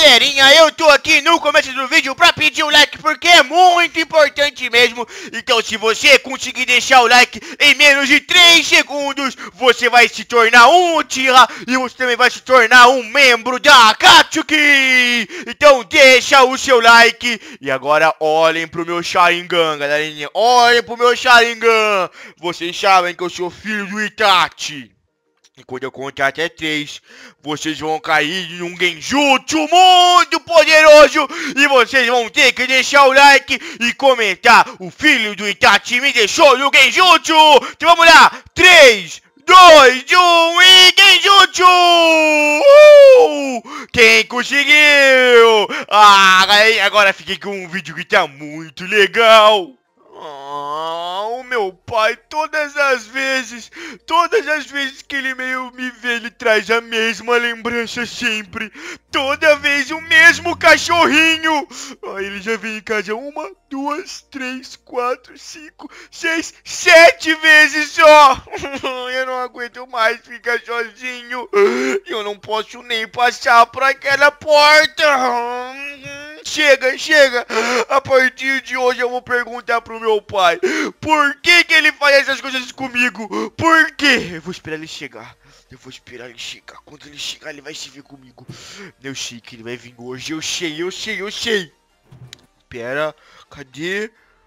galerinha, eu tô aqui no começo do vídeo pra pedir o like porque é muito importante mesmo. Então se você conseguir deixar o like em menos de 3 segundos, você vai se tornar um Uchiha e você também vai se tornar um membro da Akatsuki. Então deixa o seu like e agora olhem pro meu Sharingan, galerinha. Olhem pro meu Sharingan. Vocês sabem que eu sou filho do Itachi. E quando eu contar até 3, vocês vão cair em um genjutsu muito poderoso. E vocês vão ter que deixar o like e comentar: o filho do Itachi me deixou no genjutsu. Então vamos lá, 3, 2, 1 e genjutsu! Quem conseguiu? Ah, galera, agora fiquei com um vídeo que tá muito legal. O meu pai, todas as vezes que ele me vê, ele traz a mesma lembrança sempre. Toda vez o mesmo cachorrinho. Ele já vem em casa 1, 2, 3, 4, 5, 6, 7 vezes só. Eu não aguento mais ficar sozinho. Eu não posso nem passar por aquela porta. Chega, chega. A partir de hoje eu vou perguntar pro meu pai por que ele faz essas coisas comigo. Por quê? Eu vou esperar ele chegar. Quando ele chegar, ele vai se ver comigo. Eu sei que ele vai vir hoje. Eu sei. Pera, cadê?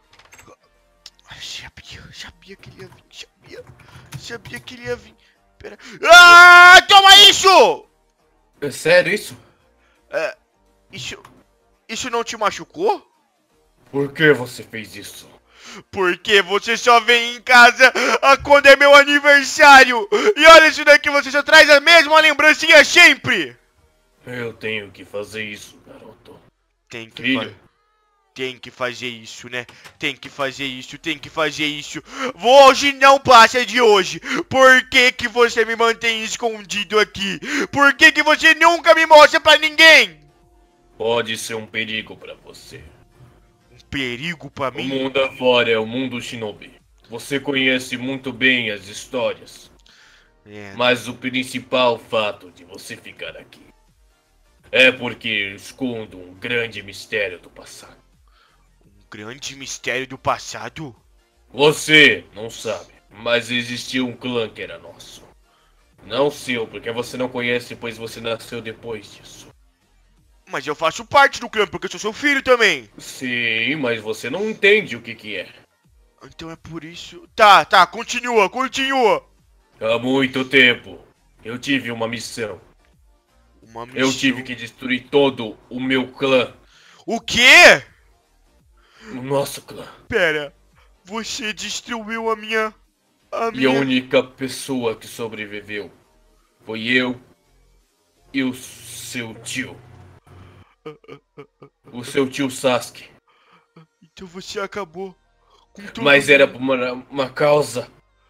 Sabia que ele ia vir. Sabia que ele ia vir. Pera. Ah, toma isso! É sério isso? Isso não te machucou? Por que você fez isso? Porque você só vem em casa quando é meu aniversário. E olha isso daqui, você só traz a mesma lembrancinha sempre. Eu tenho que fazer isso, garoto. Tem que fazer isso, né? Tem que fazer isso. Hoje não passa de hoje. Por que você me mantém escondido aqui? Por que você nunca me mostra pra ninguém? Pode ser um perigo pra você. Perigo pra mim? O mundo afora é o mundo shinobi. Você conhece muito bem as histórias. Mas o principal fato de você ficar aqui é porque escondo um grande mistério do passado. Um grande mistério do passado? Você não sabe, mas existiu um clã que era nosso. Não seu, porque você não conhece, pois você nasceu depois disso. Mas eu faço parte do clã, porque eu sou seu filho também. Sim, mas você não entende o que é. Então é por isso... Tá, continua. Há muito tempo, eu tive uma missão. Eu tive que destruir todo o meu clã. O quê? O nosso clã. Pera, você destruiu a minha... E a única pessoa que sobreviveu foi eu e o seu tio. O seu tio Sasuke. Então você acabou com tudo. Mas era por uma causa.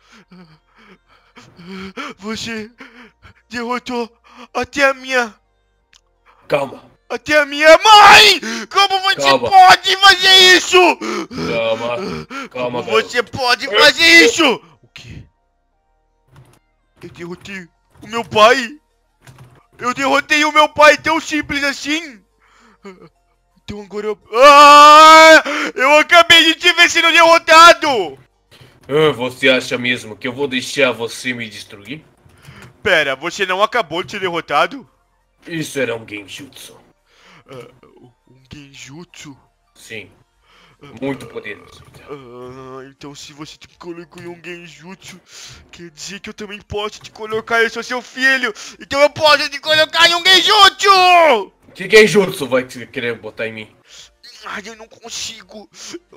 Você derrotou até a minha... Calma. Até a minha mãe! Como você pode fazer isso? Calma, Como você pode fazer isso? O quê? Eu derrotei o meu pai? Eu derrotei o meu pai tão simples assim? Então agora eu... eu acabei de te ver sendo derrotado! Você acha mesmo que eu vou deixar você me destruir? Pera, você não acabou de ser derrotado? Isso era um genjutsu. Um genjutsu? Sim. Muito poderoso. Então se você te colocou em um genjutsu, quer dizer que eu também posso te colocar, eu sou seu filho! Então eu posso te colocar em um genjutsu! Que genjutsu vai querer botar em mim? Ai, eu não consigo.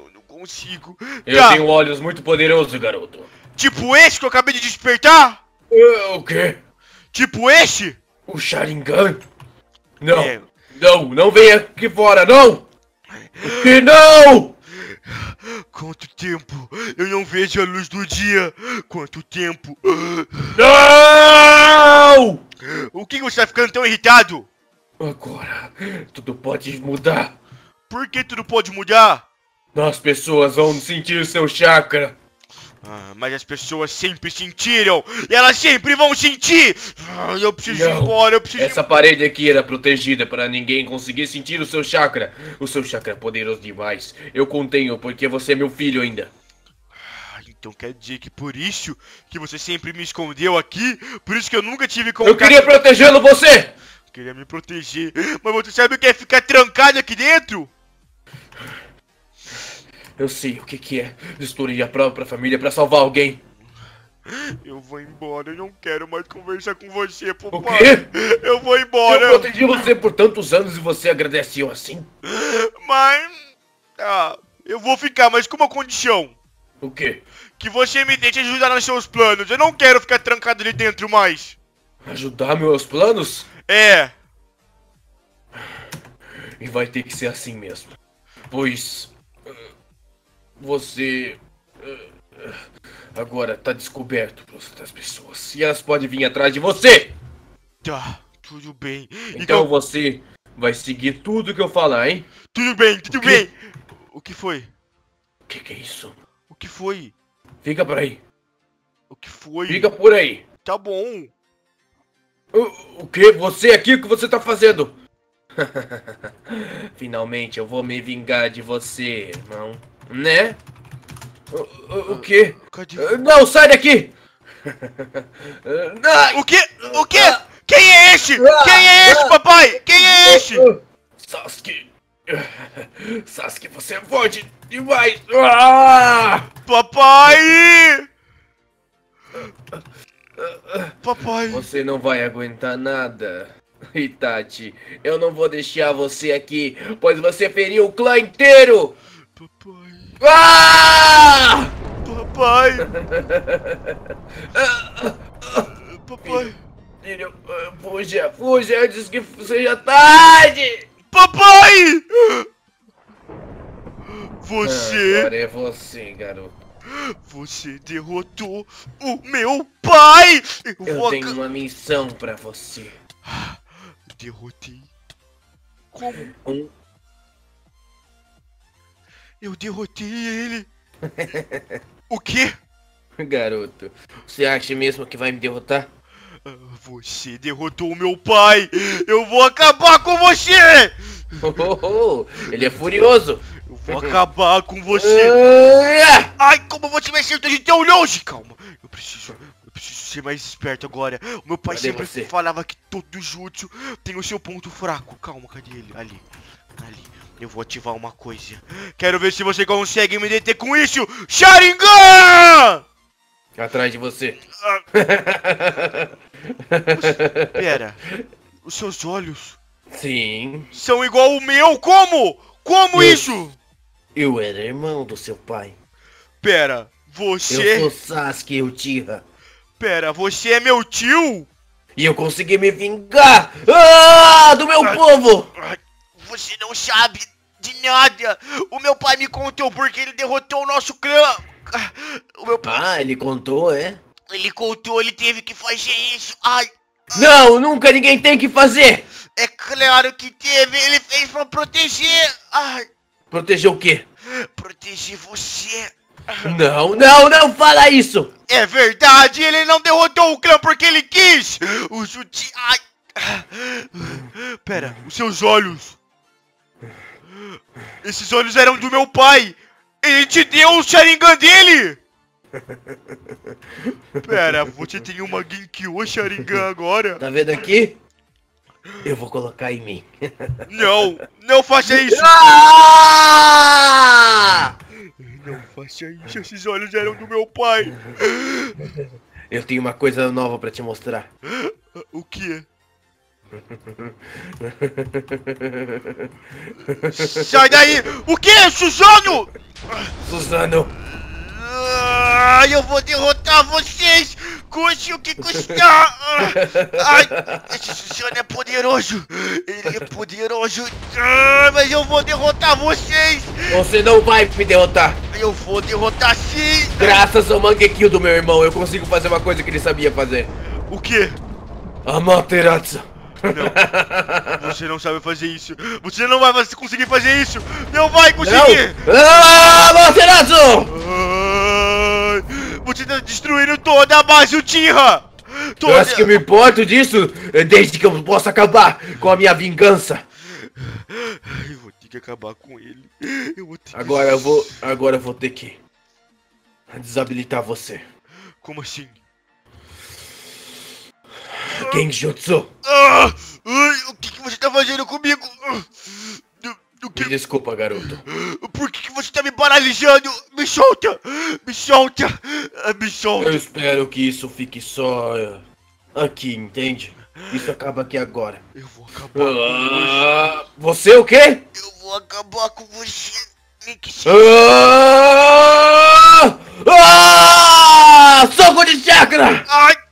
Eu tenho olhos muito poderosos, garoto. Tipo esse que eu acabei de despertar? O quê? Tipo esse? O Sharingan? Não, não venha aqui fora, não! Que não! Quanto tempo eu não vejo a luz do dia? Quanto tempo? Não! O que você tá ficando tão irritado? Agora, tudo pode mudar. Por que tudo pode mudar? As pessoas vão sentir seu chakra. Mas as pessoas sempre sentiram. E elas sempre vão sentir. Eu preciso ir embora, eu preciso... Essa parede aqui era protegida para ninguém conseguir sentir o seu chakra. O seu chakra é poderoso demais. Eu contenho porque você é meu filho ainda. Então quer dizer que por isso que você sempre me escondeu aqui? Por isso que eu nunca tive contato... Eu queria protegê-lo, você! Queria me proteger. Mas você sabe o que é ficar trancado aqui dentro? Eu sei o que é destruir a própria família pra salvar alguém. Eu vou embora, eu não quero mais conversar com você, papai. O quê? Eu vou embora. Eu protegi você por tantos anos e você agradeceu assim? Mas... eu vou ficar, mas com uma condição. O quê? Que você me deixe ajudar nos seus planos. Eu não quero ficar trancado ali dentro mais. Ajudar meus planos? É. E vai ter que ser assim mesmo. Pois... você... agora tá descoberto para outras pessoas. E elas podem vir atrás de você! Tá, tudo bem. Então você vai seguir tudo que eu falar, hein? Tudo bem, tudo bem. O que foi? O que é isso? O que foi? Fica por aí. O que foi? Fica por aí. Tá bom. O que? Você aqui, o que você tá fazendo? Finalmente eu vou me vingar de você, irmão. Né? O quê? Cadê? Não, sai daqui! O quê? O quê? Quem é esse? Quem é esse, papai? Quem é esse? Sasuke! Sasuke, você é forte demais! Papai! Papai! Você não vai aguentar nada. Itachi, eu não vou deixar você aqui, pois você feriu o clã inteiro! Papai! Ah! Papai! Papai! Filho, fuja, fuja antes que seja tarde! Papai! Você... Agora é você, garoto. Você derrotou o meu pai! Eu tenho uma missão pra você. Derrotei. Como? Um... Eu derrotei ele. O quê? Garoto, você acha mesmo que vai me derrotar? Você derrotou o meu pai. Eu vou acabar com você. Ele é furioso. Eu vou acabar com você. Ai, como você vai ser de tão longe? Calma, eu preciso ser mais esperto agora. O meu pai sempre falava que todo jutsu tem o seu ponto fraco. Calma, cadê ele? Ali. Eu vou ativar uma coisa. Quero ver se você consegue me deter com isso. Sharingan! Atrás de você. Pera. Os seus olhos... Sim. São igual o meu? Como? Como isso? Eu era irmão do seu pai. Pera, você... Eu sou Sasuke Uchiha. Pera, você é meu tio? E eu consegui me vingar! Do meu povo! Você não sabe de nada! O meu pai me contou porque ele derrotou o nosso clã! O meu pai... ele contou, é? Ele contou, ele teve que fazer isso! Ai! Não, nunca ninguém tem que fazer! É claro que teve, ele fez pra proteger! Ai! Proteger o quê? Proteger você! Não fala isso! É verdade, ele não derrotou o clã porque ele quis! O Juti... Ai! Pera, os seus olhos! Esses olhos eram do meu pai! Ele te deu o Sharingan dele! Pera, você tem uma Genkyo Sharingan agora? Tá vendo aqui? Eu vou colocar em mim. Não faça isso! Não faça isso, esses olhos eram do meu pai! Eu tenho uma coisa nova pra te mostrar. O que? Sai daí! O que, Suzano? Suzano! Eu vou derrotar vocês! Custe o que custar! Ai, esse Suzano é poderoso! Ele é poderoso! Mas eu vou derrotar vocês! Você não vai me derrotar! Eu vou derrotar sim! Graças ao Mangekyou do meu irmão, eu consigo fazer uma coisa que ele sabia fazer. O quê? Amaterasu! Não, você não sabe fazer isso. Você não vai conseguir fazer isso. Não vai conseguir. Amaterasu! Você tá destruindo toda a base Uchiha! Eu acho que eu me importo disso desde que eu possa acabar com a minha vingança. Eu vou ter que acabar com ele. Agora eu vou ter que desabilitar você. Como assim? Genjutsu. O que você tá fazendo comigo? Me desculpa, garoto. Por que você tá me paralisando? Me solta! Me solta! Me solta! Eu espero que isso fique só aqui, entende? Isso acaba aqui agora. Eu vou acabar com você. Você o quê? Eu vou acabar com você. Soco de chakra! Ai!